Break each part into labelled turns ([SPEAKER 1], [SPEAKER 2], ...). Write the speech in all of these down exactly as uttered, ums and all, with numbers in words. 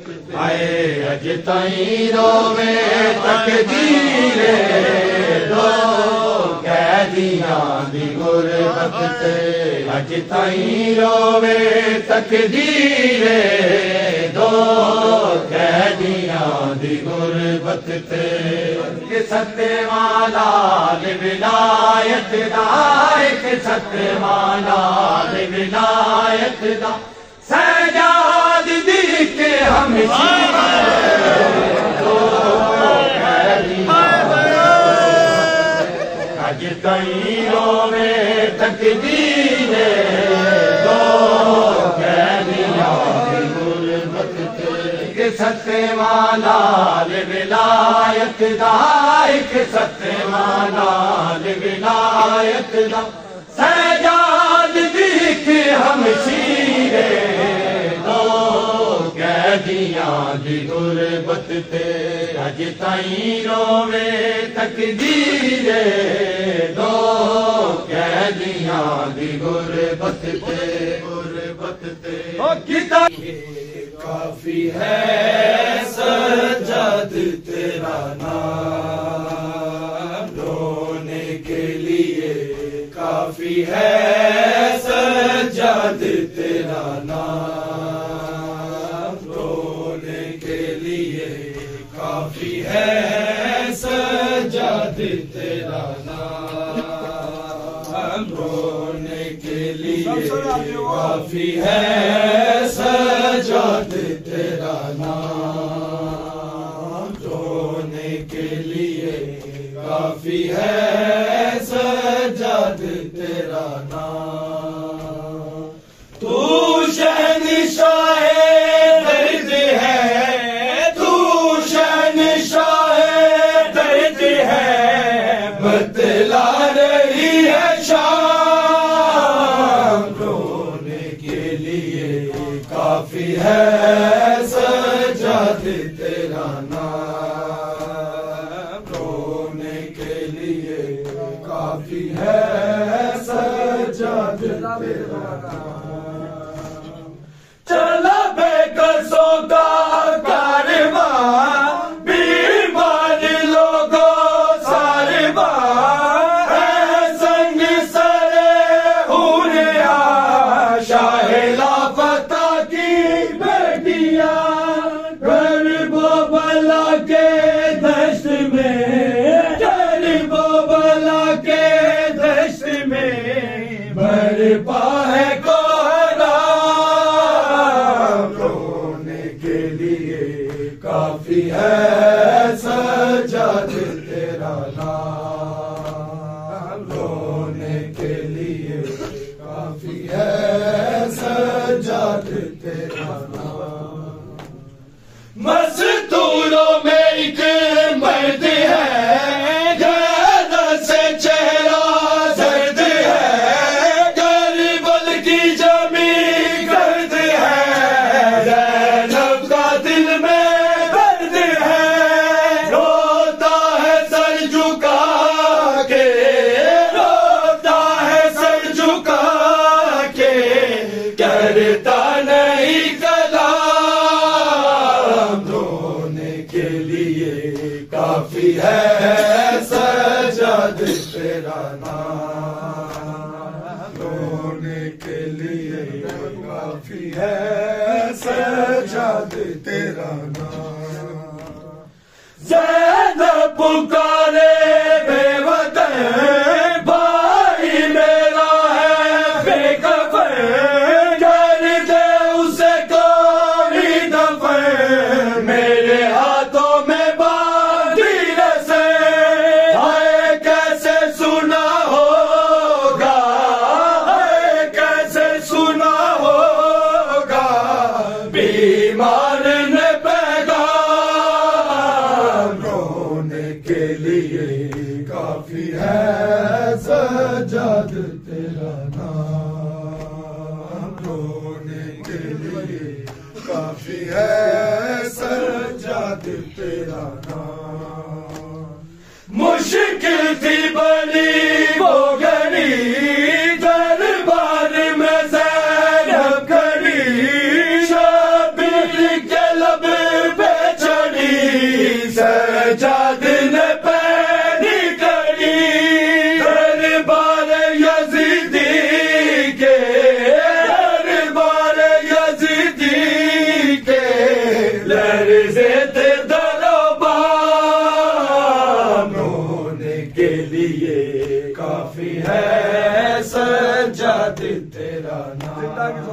[SPEAKER 1] آئے اج تائیں روے تقدیر دو قیدیاں دی غربت تے اج تائیں روے تقدیر دو قیدیاں دی غربت تے کہ ستواں لال ولایت دا ایک ستواں لال ولایت دا سجاد دی کے ہم اج تائیں روے تقدیر دو قیدیاں دی غربت تے کہ ستواں لال ولایت دا ایک ستواں لال ولایت دا سجاد دی کے ہم شیرے قیدیاں دی غربت تے اج تائیں روے تقدیر دو قیدیاں دی غربت تے غربت تے کافی ہے سجاد تیرا نام رونے کے لیے کافی ہے سجاد تیرا نام کافی ہے سجاد تیرا نام رونے کے لیے کافی ہے سجاد تیرا نام رونے کے لیے کافی ہے سجاد تیرا نام تو شہنشاہ درد ہے بتلا رہی ہے شام رونے کے لیے کافی ہے سجاد تیرا نام رونے کے لیے کافی ہے سجاد تیرا نام چلا بے قصوں کا کارواں بیمار لوگوں ہے کوہرام رونے کے لیے کافی ہے سجاد تیرا نام رونے کے لیے کافی ہے سجاد تیرا نام مستوروں میں ایک مرد ہے کافی ہے سجاد تیرا نام رونے کے لیے کافی ہے سجاد تیرا نام زینب پکارے بے وطن بھائی میرا ہے بے کفن کر دے اسے کوئی دفن میرے ہاتھوں میں کافی ہے سجاد تیرا نام رونے کے لیے کافی ہے سجاد تیرا نام مشکل تھی بڑی وہ گھڑی دربار میں زینب کھڑی شبیر کے لب کے لیے کافی ہے سجاد تیرا نام،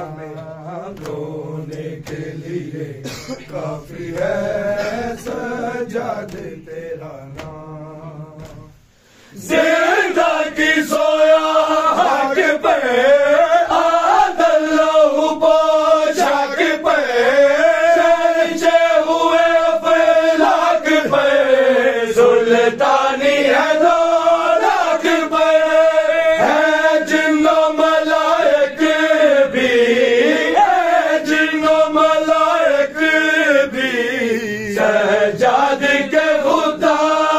[SPEAKER 1] رونے کے لیے کافی ہے سجاد تیرا نام، زندہ کی سویا حق پہ عادل لہو پوچھا کے پہ چرچے ہوئے افلاک پہ سلطانی ہے دو لاکھ پہ ہے جن و ملائک بھی، ہے جن و ملائک بھی سجاد کے خدا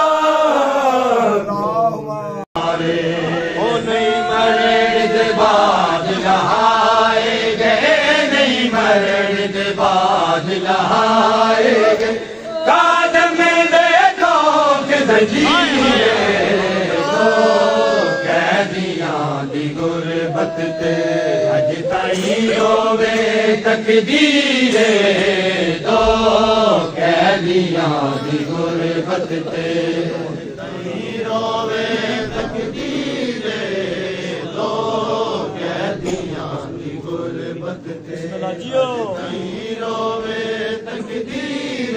[SPEAKER 2] بعد لہائے گئے قادم دے دوک دجیے دو قیدیاں دی غربت تے اج تائیں روے تقدیر دو قیدیاں دی غربت تے اج تائیں روے تقدیر دو قیدیاں دی غربت تے روے تقدیر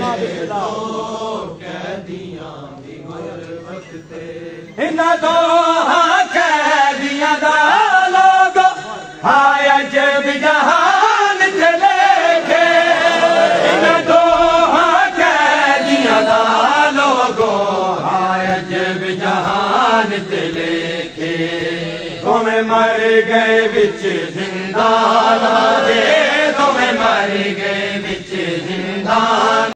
[SPEAKER 2] دو قیدیاں دی غربت تے انہاں دوہاں قیدیاں دا لوگو ہائے عجب جہان تے لکھے، انہاں دوہاں قیدیاں دا لوگو ہائے عجب جہان تے لکھے، تمہیں مر گئے بچ زندان دے، تمہیں مر گئے بچ زندان